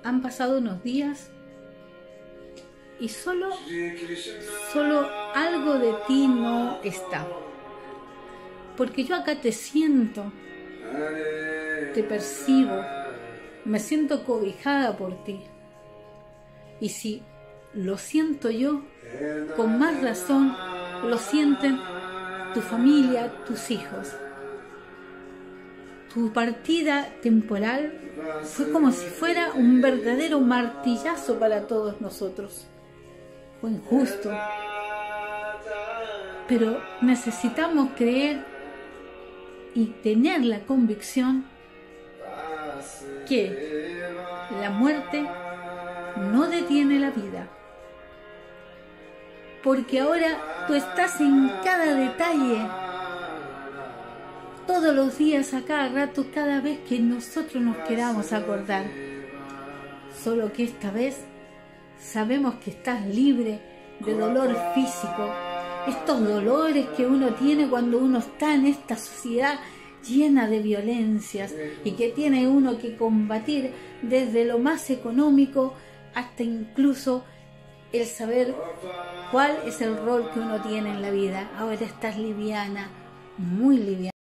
Han pasado unos días y solo algo de ti no está. Porque yo acá te siento, te percibo, me siento cobijada por ti. Y si lo siento yo, con más razón lo sienten tu familia, tus hijos. Tu partida temporal fue como si fuera un verdadero martillazo para todos nosotros. Fue injusto. Pero necesitamos creer y tener la convicción que la muerte no detiene la vida. Porque ahora tú estás en cada detalle, todos los días, a cada rato, cada vez que nosotros nos queramos acordar. Solo que esta vez sabemos que estás libre de dolor físico, estos dolores que uno tiene cuando uno está en esta sociedad llena de violencias y que tiene uno que combatir desde lo más económico hasta incluso el saber cuál es el rol que uno tiene en la vida. Ahora estás liviana, muy liviana.